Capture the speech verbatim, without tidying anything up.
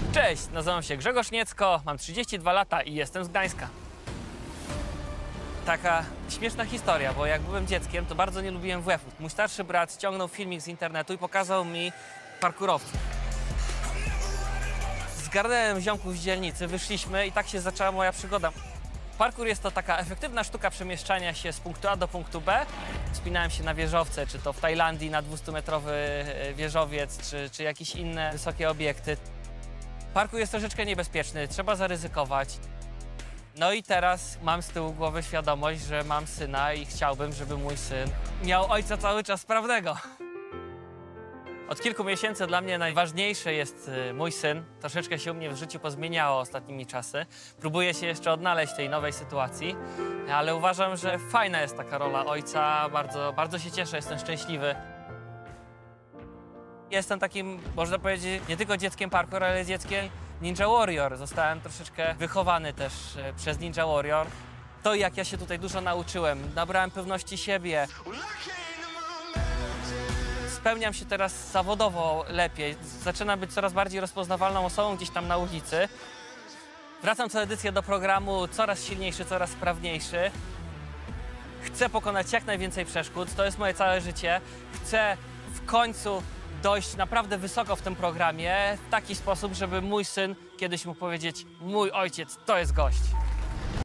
Cześć, nazywam się Grzegorz Niecko, mam trzydzieści dwa lata i jestem z Gdańska. Taka śmieszna historia, bo jak byłem dzieckiem, to bardzo nie lubiłem W F-ów. Mój starszy brat ściągnął filmik z internetu i pokazał mi parkurowców. Zgarnąłem ziomków z dzielnicy, wyszliśmy i tak się zaczęła moja przygoda. Parkour jest to taka efektywna sztuka przemieszczania się z punktu A do punktu B. Wspinałem się na wieżowce, czy to w Tajlandii na dwustumetrowy wieżowiec, czy, czy jakieś inne wysokie obiekty. Parkour jest troszeczkę niebezpieczny, trzeba zaryzykować. No i teraz mam z tyłu głowy świadomość, że mam syna i chciałbym, żeby mój syn miał ojca cały czas sprawnego. Od kilku miesięcy dla mnie najważniejszy jest mój syn. Troszeczkę się u mnie w życiu pozmieniało ostatnimi czasy. Próbuję się jeszcze odnaleźć w tej nowej sytuacji, ale uważam, że fajna jest taka rola ojca. Bardzo, bardzo się cieszę, jestem szczęśliwy. Jestem takim, można powiedzieć, nie tylko dzieckiem parkour, ale dzieckiem Ninja Warrior. Zostałem troszeczkę wychowany też przez Ninja Warrior. To, jak ja się tutaj dużo nauczyłem, nabrałem pewności siebie. Spełniam się teraz zawodowo lepiej. Zaczynam być coraz bardziej rozpoznawalną osobą gdzieś tam na ulicy. Wracam co edycję do programu coraz silniejszy, coraz sprawniejszy. Chcę pokonać jak najwięcej przeszkód, to jest moje całe życie. Chcę w końcu dojść naprawdę wysoko w tym programie w taki sposób, żeby mój syn kiedyś mógł powiedzieć: mój ojciec to jest gość.